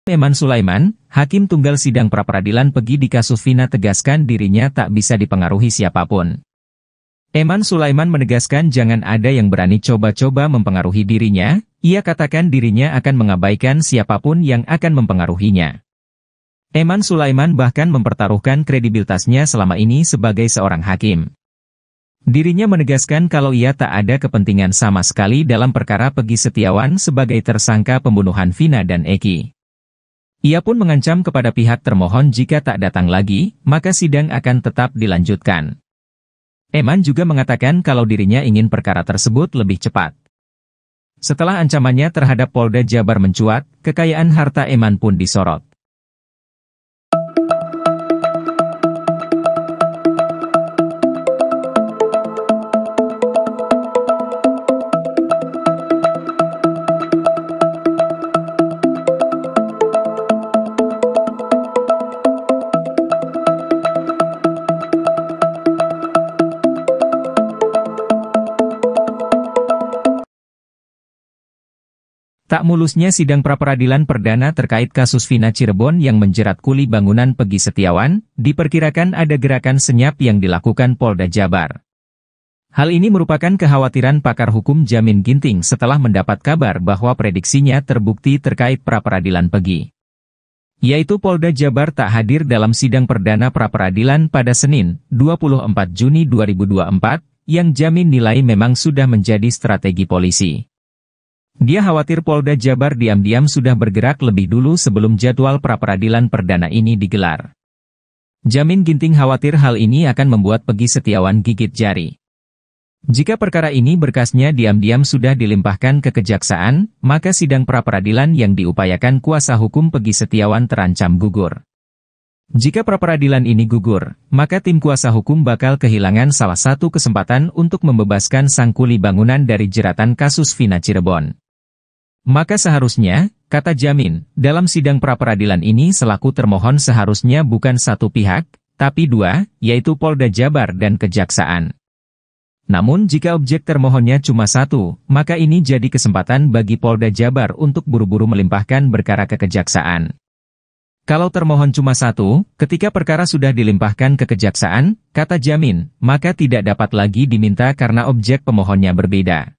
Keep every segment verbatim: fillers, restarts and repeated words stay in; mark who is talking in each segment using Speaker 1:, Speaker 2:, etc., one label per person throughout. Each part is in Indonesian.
Speaker 1: Eman Sulaiman, Hakim Tunggal Sidang Pra-Peradilan Pegi di kasus Vina tegaskan dirinya tak bisa dipengaruhi siapapun. Eman Sulaiman menegaskan jangan ada yang berani coba-coba mempengaruhi dirinya, ia katakan dirinya akan mengabaikan siapapun yang akan mempengaruhinya. Eman Sulaiman bahkan mempertaruhkan kredibilitasnya selama ini sebagai seorang hakim. Dirinya menegaskan kalau ia tak ada kepentingan sama sekali dalam perkara Pegi Setiawan sebagai tersangka pembunuhan Vina dan Eki. Ia pun mengancam kepada pihak termohon jika tak datang lagi, maka sidang akan tetap dilanjutkan. Eman juga mengatakan kalau dirinya ingin perkara tersebut lebih cepat. Setelah ancamannya terhadap Polda Jabar mencuat, kekayaan harta Eman pun disorot. Tak mulusnya sidang pra-peradilan perdana terkait kasus Vina Cirebon yang menjerat kuli bangunan Pegi Setiawan, diperkirakan ada gerakan senyap yang dilakukan Polda Jabar. Hal ini merupakan kekhawatiran pakar hukum Jamin Ginting setelah mendapat kabar bahwa prediksinya terbukti terkait pra-peradilan Pegi. Yaitu Polda Jabar tak hadir dalam sidang perdana pra-peradilan pada Senin, dua puluh empat Juni dua ribu dua puluh empat, yang Jamin nilai memang sudah menjadi strategi polisi. Dia khawatir Polda Jabar diam-diam sudah bergerak lebih dulu sebelum jadwal pra-peradilan perdana ini digelar. Jamin Ginting khawatir hal ini akan membuat Pegi Setiawan gigit jari. Jika perkara ini berkasnya diam-diam sudah dilimpahkan ke kejaksaan, maka sidang pra-peradilan yang diupayakan kuasa hukum Pegi Setiawan terancam gugur. Jika pra-peradilan ini gugur, maka tim kuasa hukum bakal kehilangan salah satu kesempatan untuk membebaskan sang kuli bangunan dari jeratan kasus Vina Cirebon. Maka seharusnya, kata Jamin, dalam sidang pra-peradilan ini selaku termohon seharusnya bukan satu pihak, tapi dua, yaitu Polda Jabar dan Kejaksaan. Namun jika objek termohonnya cuma satu, maka ini jadi kesempatan bagi Polda Jabar untuk buru-buru melimpahkan perkara ke Kejaksaan. Kalau termohon cuma satu, ketika perkara sudah dilimpahkan ke Kejaksaan, kata Jamin, maka tidak dapat lagi diminta karena objek pemohonnya berbeda.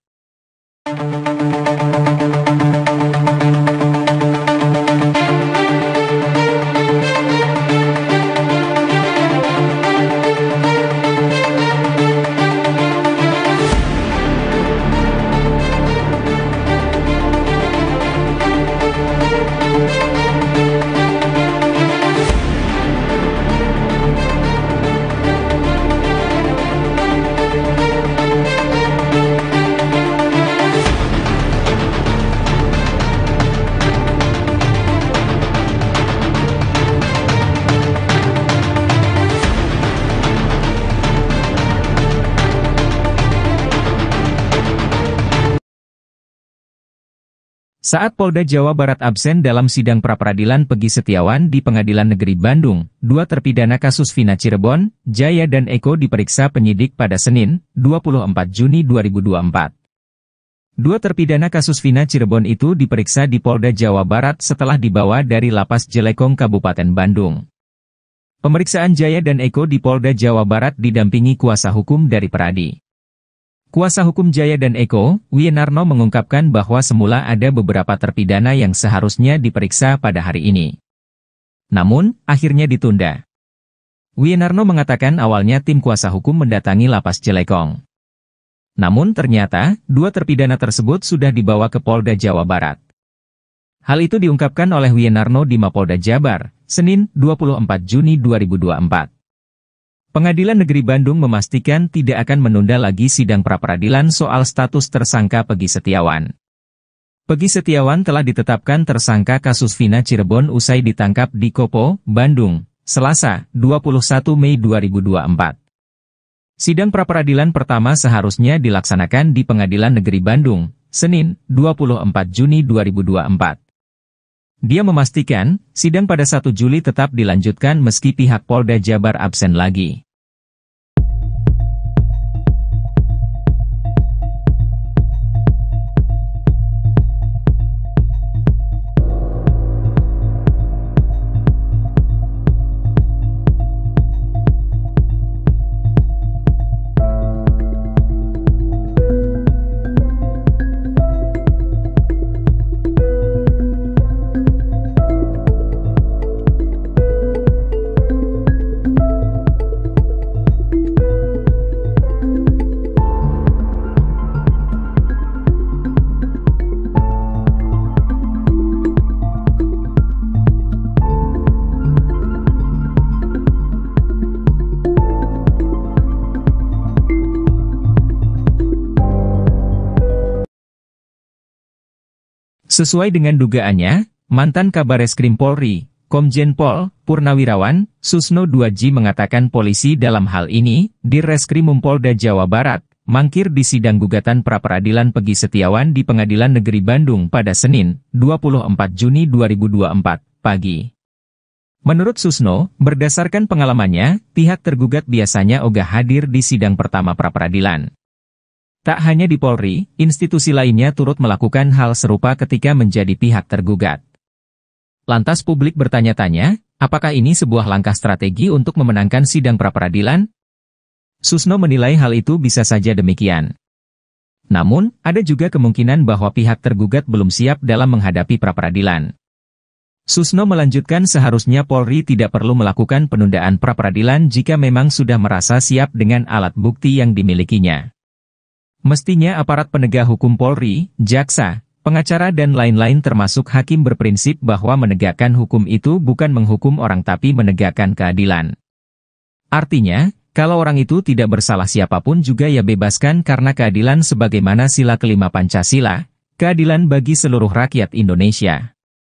Speaker 1: Saat Polda Jawa Barat absen dalam sidang pra-peradilan Pegi Setiawan di Pengadilan Negeri Bandung, dua terpidana kasus Vina Cirebon, Jaya dan Eko diperiksa penyidik pada Senin, dua puluh empat Juni dua ribu dua puluh empat. Dua terpidana kasus Vina Cirebon itu diperiksa di Polda Jawa Barat setelah dibawa dari Lapas Jelekong Kabupaten Bandung. Pemeriksaan Jaya dan Eko di Polda Jawa Barat didampingi kuasa hukum dari Peradi. Kuasa hukum Jaya dan Eko, Wienarno mengungkapkan bahwa semula ada beberapa terpidana yang seharusnya diperiksa pada hari ini. Namun, akhirnya ditunda. Wienarno mengatakan awalnya tim kuasa hukum mendatangi Lapas Jelekong. Namun ternyata, dua terpidana tersebut sudah dibawa ke Polda Jawa Barat. Hal itu diungkapkan oleh Wienarno di Mapolda Jabar, Senin, dua puluh empat Juni dua ribu dua puluh empat. Pengadilan Negeri Bandung memastikan tidak akan menunda lagi sidang pra-peradilan soal status tersangka Pegi Setiawan. Pegi Setiawan telah ditetapkan tersangka kasus Vina Cirebon usai ditangkap di Kopo, Bandung, Selasa, dua puluh satu Mei dua ribu dua puluh empat. Sidang pra-peradilan pertama seharusnya dilaksanakan di Pengadilan Negeri Bandung, Senin, dua puluh empat Juni dua ribu dua puluh empat. Dia memastikan, sidang pada satu Juli tetap dilanjutkan meski pihak Polda Jabar absen lagi. Sesuai dengan dugaannya, mantan Kabareskrim Polri, Komjen Pol Purnawirawan Susno dua J mengatakan polisi dalam hal ini, Dirreskrimum Polda Jawa Barat, mangkir di sidang gugatan pra-peradilan Peggy Setiawan di Pengadilan Negeri Bandung pada Senin, dua puluh empat Juni dua ribu dua puluh empat, pagi. Menurut Susno, berdasarkan pengalamannya, pihak tergugat biasanya ogah hadir di sidang pertama pra-peradilan. Tak hanya di Polri, institusi lainnya turut melakukan hal serupa ketika menjadi pihak tergugat. Lantas publik bertanya-tanya, apakah ini sebuah langkah strategi untuk memenangkan sidang pra-peradilan? Susno menilai hal itu bisa saja demikian. Namun, ada juga kemungkinan bahwa pihak tergugat belum siap dalam menghadapi pra-peradilan. Susno melanjutkan seharusnya Polri tidak perlu melakukan penundaan pra-peradilan jika memang sudah merasa siap dengan alat bukti yang dimilikinya. Mestinya aparat penegak hukum Polri, jaksa, pengacara dan lain-lain termasuk hakim berprinsip bahwa menegakkan hukum itu bukan menghukum orang tapi menegakkan keadilan. Artinya, kalau orang itu tidak bersalah siapapun juga ya bebaskan karena keadilan sebagaimana sila kelima Pancasila, keadilan bagi seluruh rakyat Indonesia.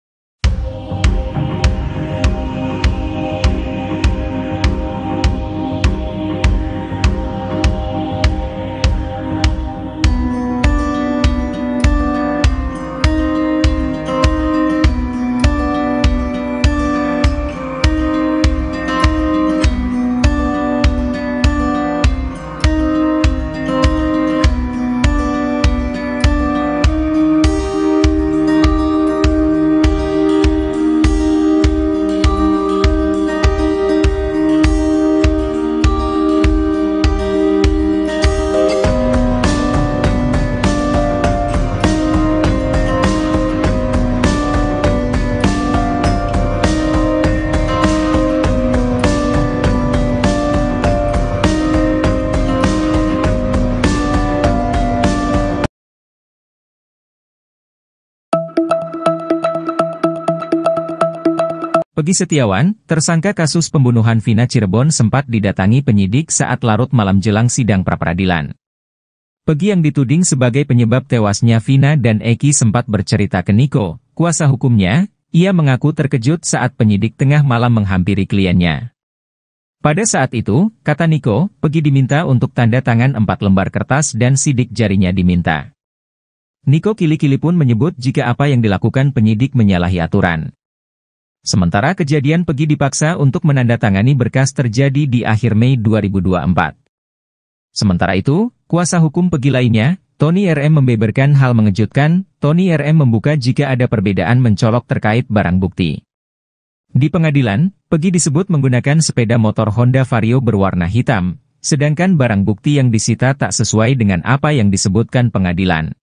Speaker 1: Peggy Setiawan, tersangka kasus pembunuhan Vina Cirebon sempat didatangi penyidik saat larut malam jelang sidang pra-peradilan. Peggy yang dituding sebagai penyebab tewasnya Vina dan Eki sempat bercerita ke Niko, kuasa hukumnya. Ia mengaku terkejut saat penyidik tengah malam menghampiri kliennya. Pada saat itu, kata Niko, Peggy diminta untuk tanda tangan empat lembar kertas dan sidik jarinya diminta. Niko kili-kili pun menyebut jika apa yang dilakukan penyidik menyalahi aturan. Sementara kejadian Peggy dipaksa untuk menandatangani berkas terjadi di akhir Mei dua ribu dua puluh empat. Sementara itu, kuasa hukum Peggy lainnya, Tony R M membeberkan hal mengejutkan. Tony R M membuka jika ada perbedaan mencolok terkait barang bukti. Di pengadilan, Peggy disebut menggunakan sepeda motor Honda Vario berwarna hitam, sedangkan barang bukti yang disita tak sesuai dengan apa yang disebutkan pengadilan.